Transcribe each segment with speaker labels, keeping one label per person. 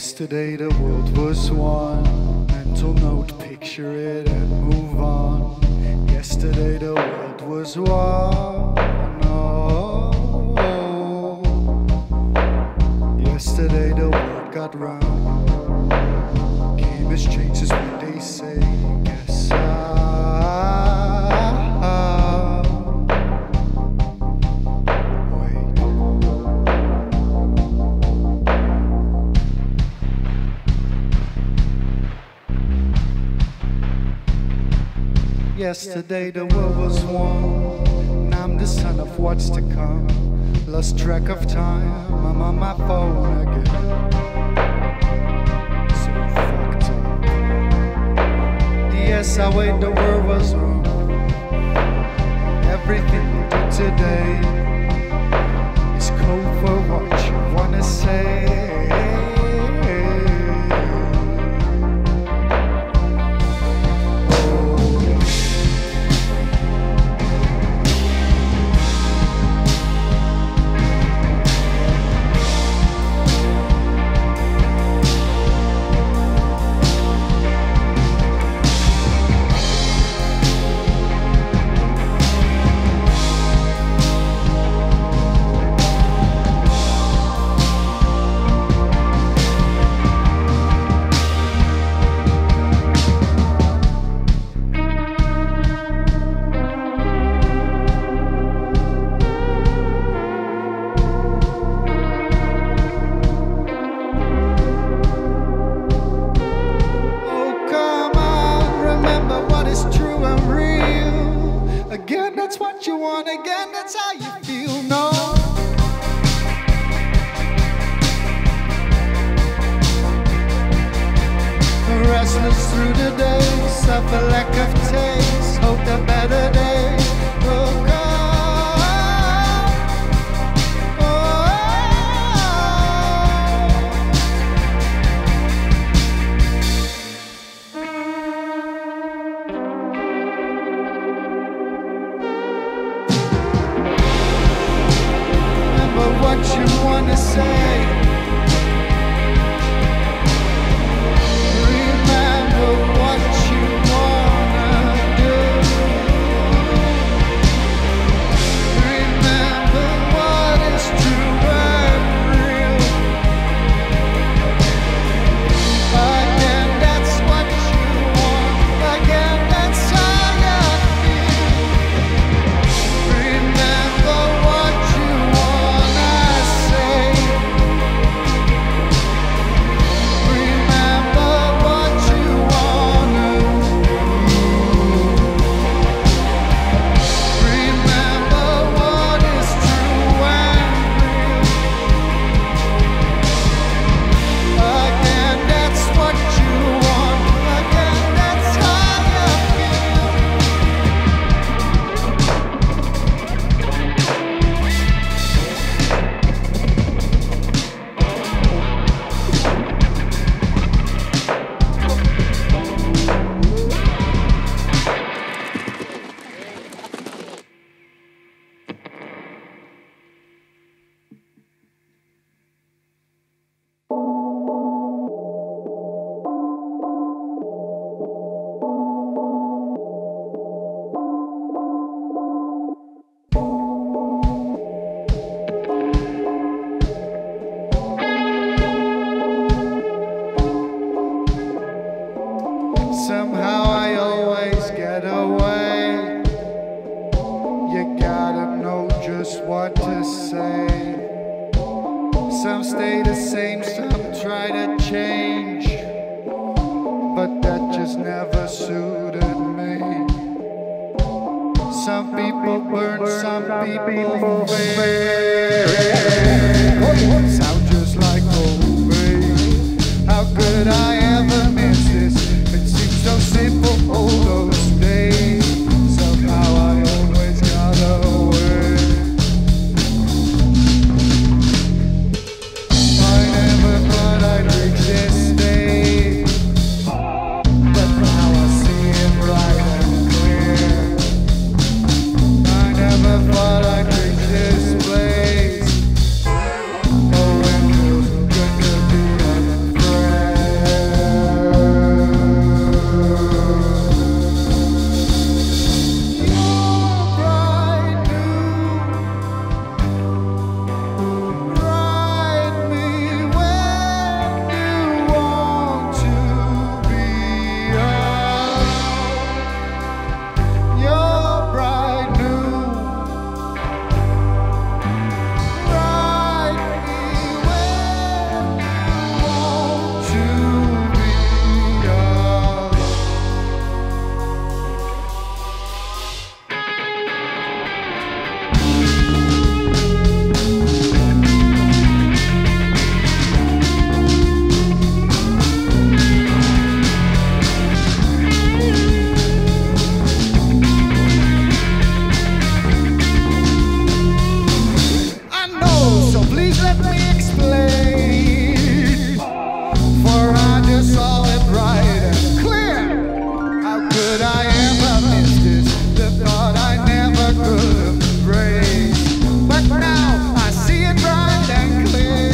Speaker 1: Yesterday the world was one. Mental note, picture it and move on. Yesterday the world was one. Oh. Yesterday the world got round. Game has changed is what they say. Guess Yesterday the world was one. Now I'm the son of what's to come. Lost track of time, I'm on my phone again. So fucked up. Yes, I wait, the world was wrong. Everything we do today is code for what you wanna say. That's what you want again, that's how you feel, no. Restless through the day, suffer lack of taste, hope the better day will come. What you wanna say. Remember what you wanna do. Remember what is true and real. Again, that's what you want. Again, that's how you feel. Remember what you want. Somehow I always get away. You gotta know just what to say. Some stay the same, some try to change, but that just never suited me. Some people burn, some people fade. Sound just like old babe. How could I ever miss this? So simple all those days. Somehow I always got away. I never thought I'd reach this stage, but now I see it bright and clear. I never thought I'd reach this place. Oh, it feels good to be unafraid. for I just saw it bright and clear. How could I ever miss this? The thought I never could embrace. But now I see it bright and clear.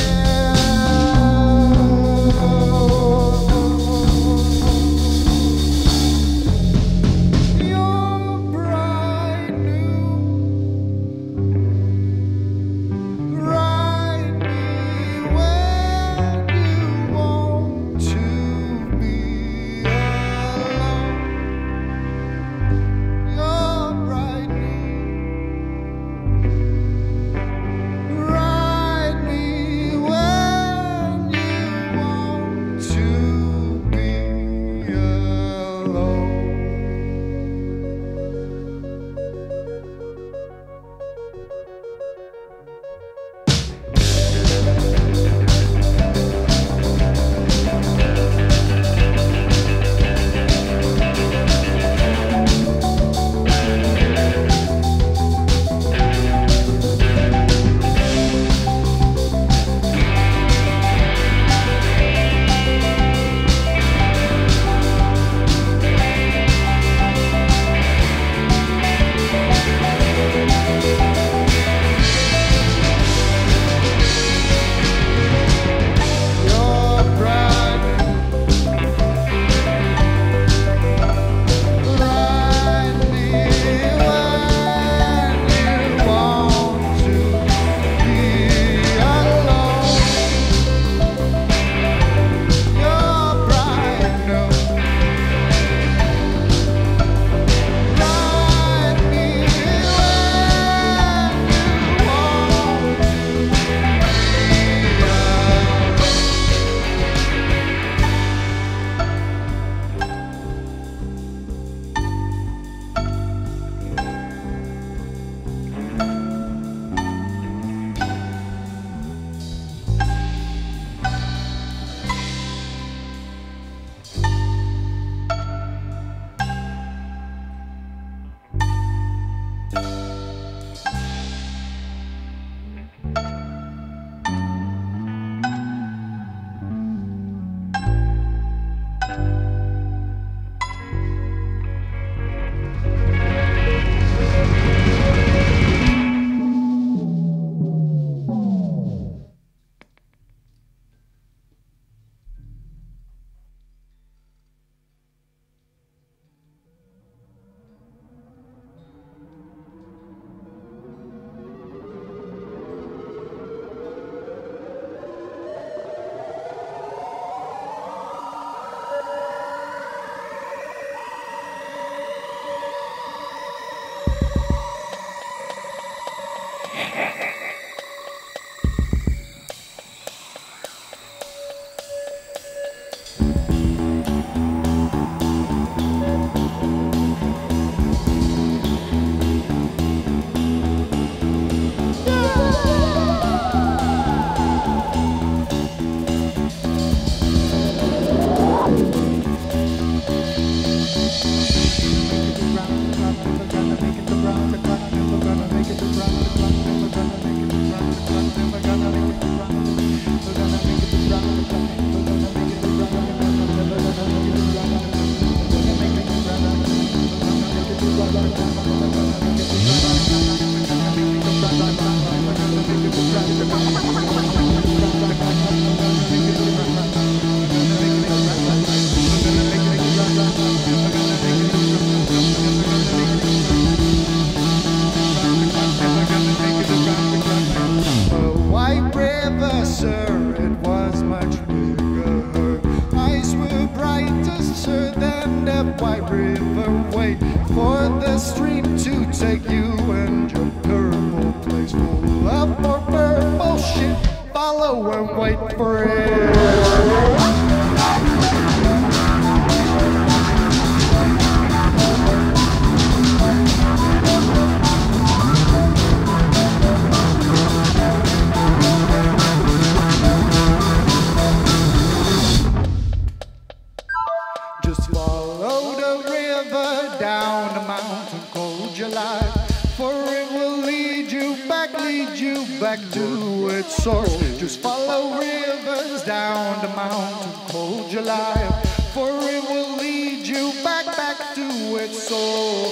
Speaker 2: White River, wait for the stream to take you and your purple place full of more purple shit. Follow and wait for it. Just follow the river down the mountain, cold July, for it will lead you back to its source. Just follow rivers down the mountain, hold your life, for it will lead you back to its source.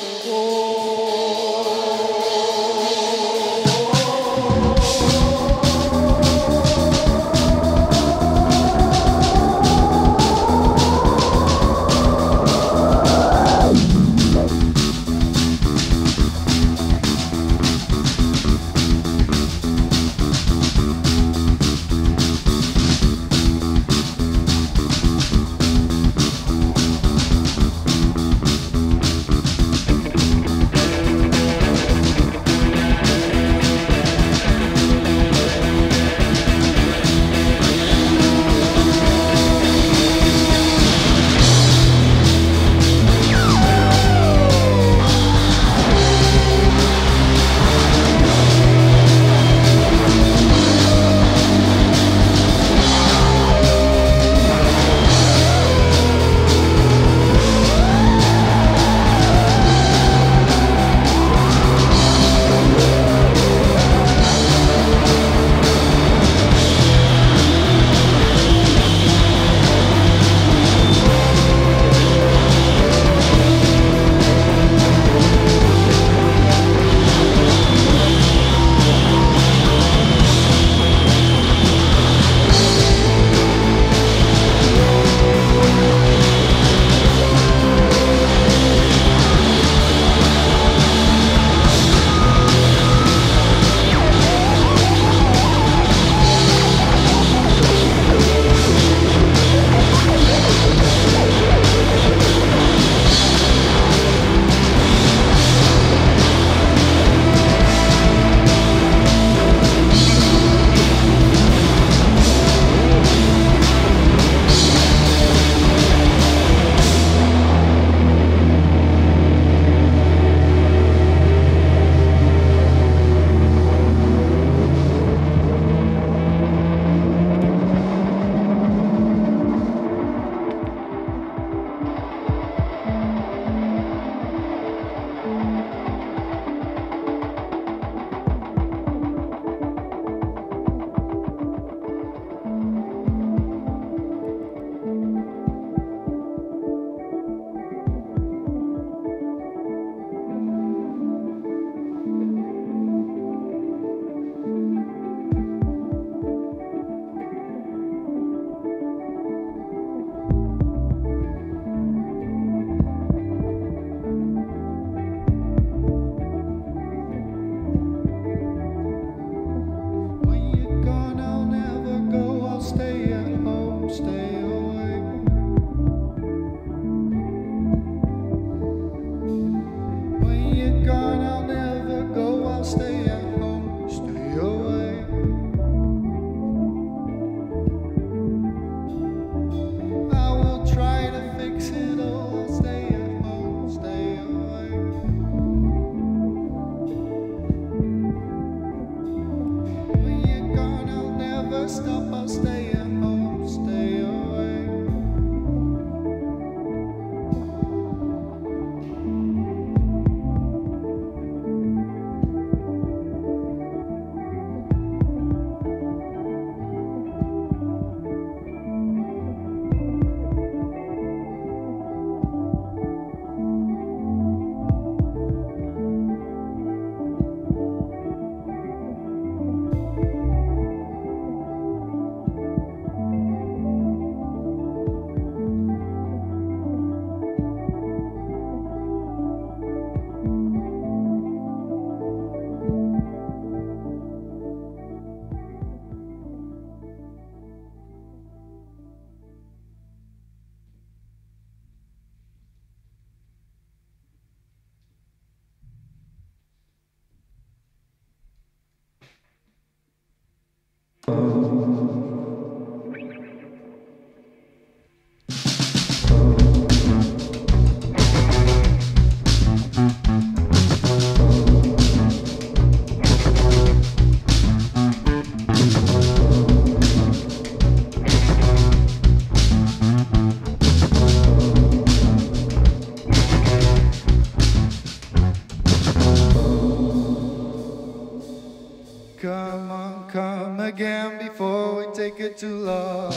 Speaker 2: take it too long.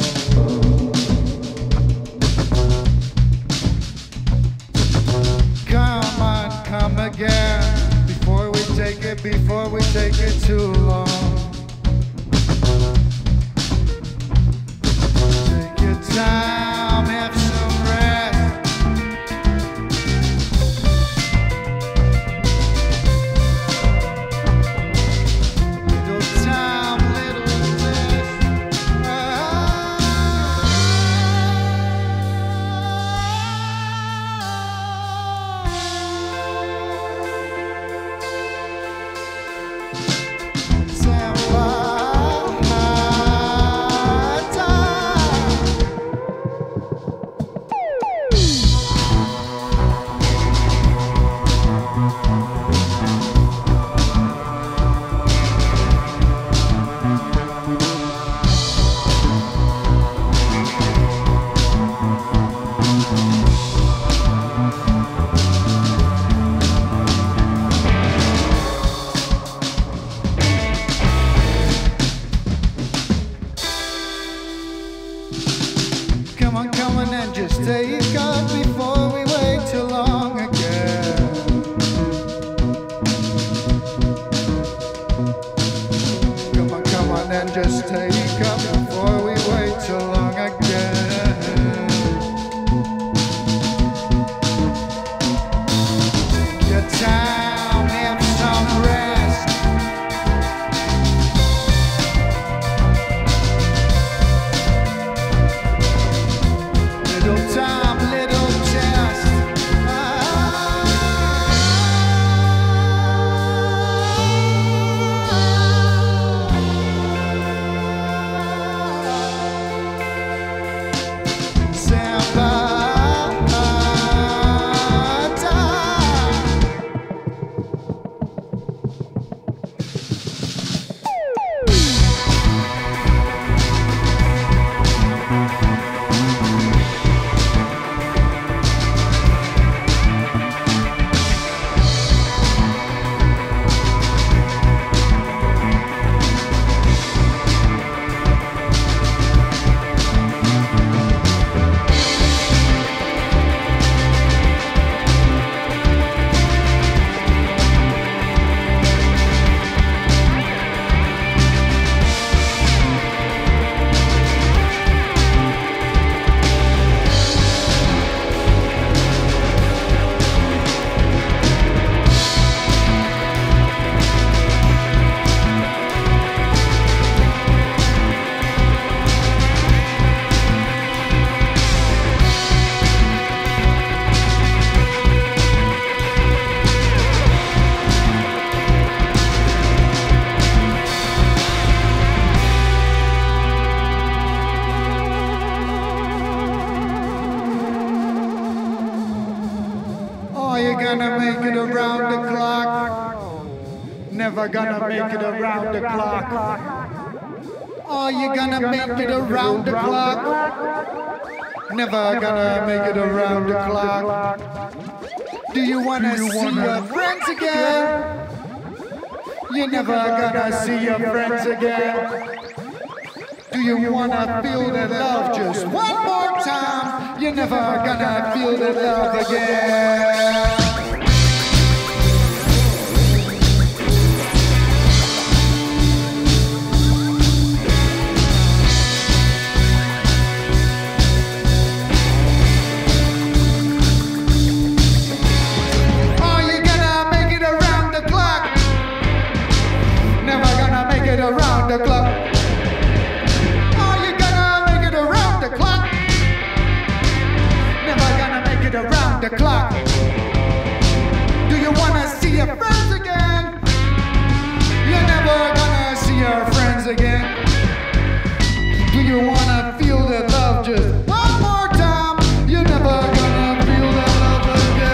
Speaker 2: Come on, come again, before we take it too long. Take your time, have some rest. Little time, little rest. Come on and just take off before we wait too long again. Come on and just take off before we wait too long again. Take your time, have some rest. Little time, little chance. Gonna make it around the clock. Never gonna make it around the clock. Are you gonna make it around the clock? Never gonna make it around the clock. Do you wanna see your friends again? You're never gonna see your friends again. Do you wanna feel the love just one more time? You're never gonna feel the love again. Around the clock. Are you gonna make it around the clock? Never gonna make it around the clock. Do you wanna see your friends again? You're never gonna see your friends again. Do you wanna feel that love just one more time? You're never gonna feel that love again.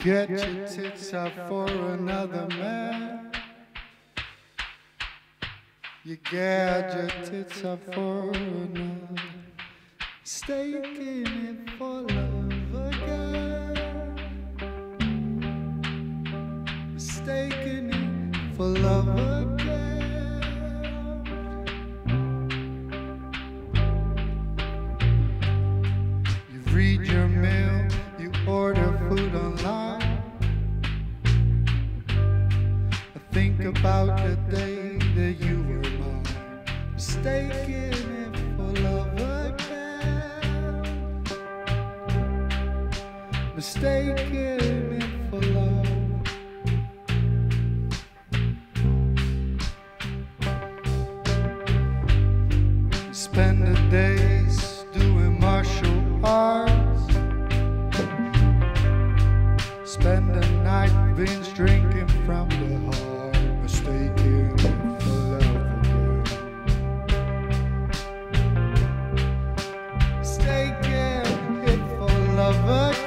Speaker 2: get your tits out for another man. You get your tits out for another. Staking it for love again. Mistaking it for love again. You read your mail, you order food online. I think about the day that you were mine. Mistaking it for love again. Mistaking it for love. Spend the days doing martial arts. Spend the night binge drinking from the heart. Mistaking it for love again. Mistaking it for love again.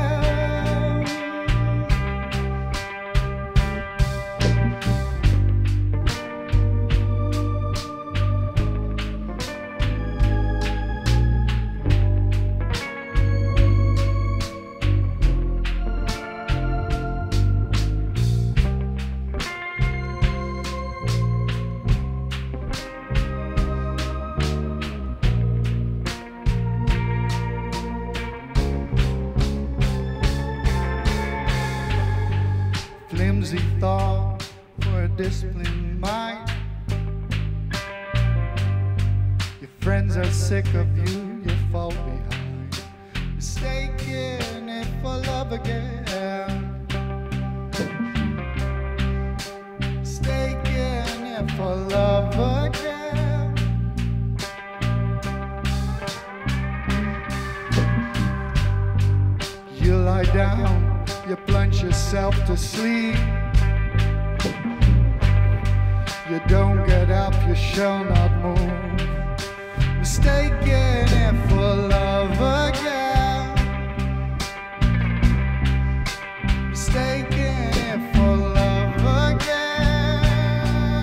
Speaker 2: Flimsy thought for a disciplined mind. Your friends are sick of you, you fall behind. Mistaking it for love again. Mistaking it for love again. You lie down, you plunge yourself to sleep. You don't get up, you shall not move. Mistaking it for love again. Mistaking it for love again.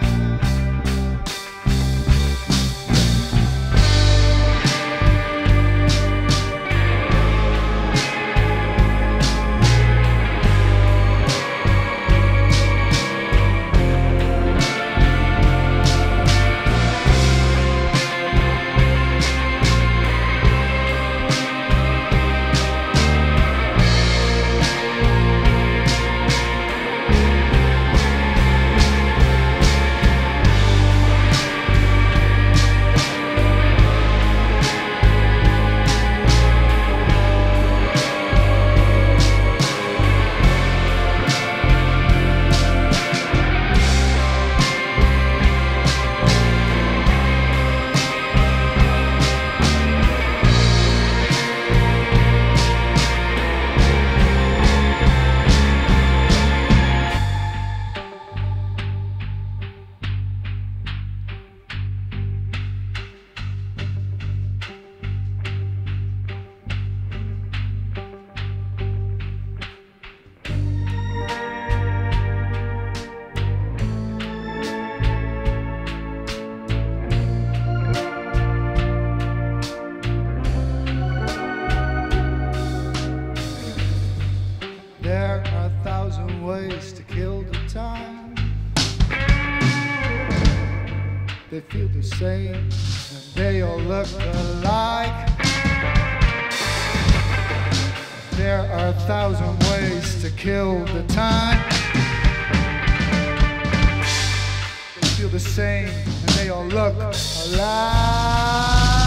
Speaker 2: There are 1,000 ways to kill the time. They feel the same and they all look alike. There are 1,000 ways to kill the time. They feel the same and they all look alike.